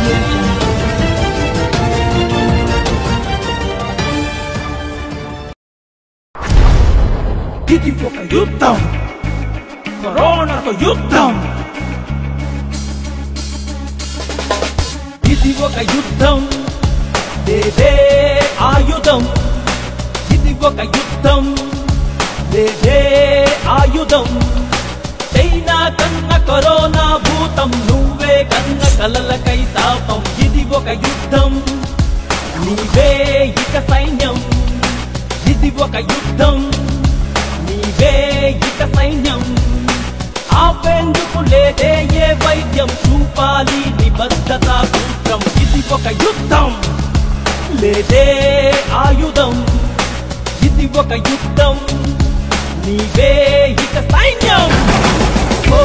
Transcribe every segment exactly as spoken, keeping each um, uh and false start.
ఇది ఒక యుద్ధం, కరోనాతో యుద్ధం. ఇది ఒక యుద్ధం, లేదే ఆయుధం. ఇది ఒక యుద్ధం, లేదే ఆయుధం. చైనా కన్న కరోనా భూతం, నువ్వే కన్న కలలకై శాపం. ఇది ఒక యుద్ధం, నీవే ఇక సైన్యం. ఇది ఒక యుద్ధం, నీవే ఇక సైన్యం. ఆపేందుకు లేదే ఏ వైద్యం, చూపాలి నిబద్ధతా సూత్రం. ఇది ఒక యుద్ధం, లేదే ఆయుధం. ఇది ఒక యుద్ధం, నీవే ఇక సైన్యం. ఓ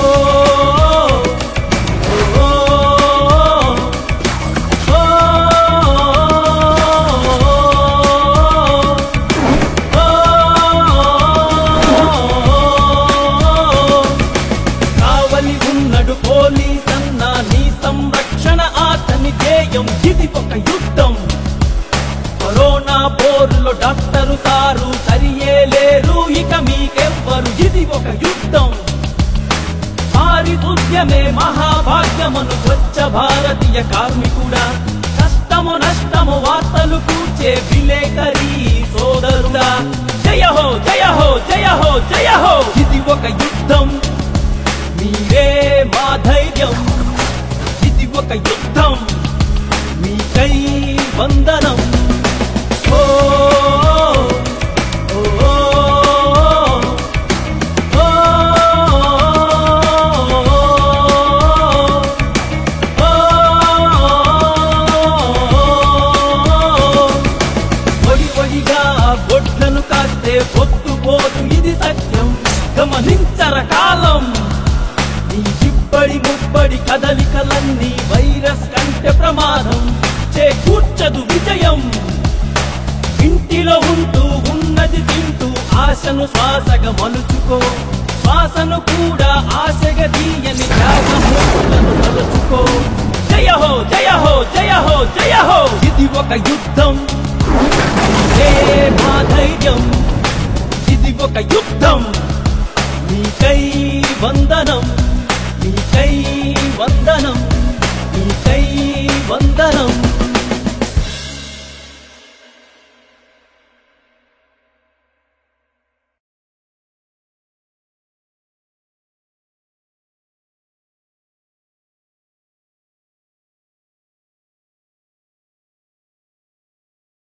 పోలీసన్నా నీ సంరక్షణ ఆతని ధ్యేయం. ఇది ఒక యుద్ధం, కరోనా పోరులో డాక్టరు సారు సరియే లేరు ఇక మీకెవ్వరు. ఇది ఒక యుద్ధం, పారిశుద్ధ్యమే మహాభాగ్యమను స్వచ్ఛ భారతీయ కార్మికుడా. కష్టము నష్టము వార్తలు కూర్చే విలేకరి సోదరుడా. జయ హో జయ హో జయ హో జయ హో. ఇది ఒక యుద్ధం, మీరే మా ధైర్యం. ఇది ఒక యుద్ధం, మీకై వందనం. ఓ ఒడి ఒడిగా గొడ్లను కాస్తే పొద్దుపోదు, ఇది సత్యం. గమనించర కాలం, ఇబ్బడి ముబ్బడి కదలికలన్నీ వైరస్ కంటే ప్రమాదం. చేకూర్చదు విజయం, ఇంటిలో ఉంటూ ఉన్నది తింటూ ఆశను శ్వాసగా మలుచుకో. శ్వాసను కూడా ఆశగా తీయని త్యాగమూర్తులను మలుచుకో. జయ హో జయ హో జయ హో జయ హో. ఇది ఒక యుద్ధం, ఇదే మా ధైర్యం. ఇది ఒక యుద్ధం, మీకై వందనం. మీకై వందనం, మీకై వందనం.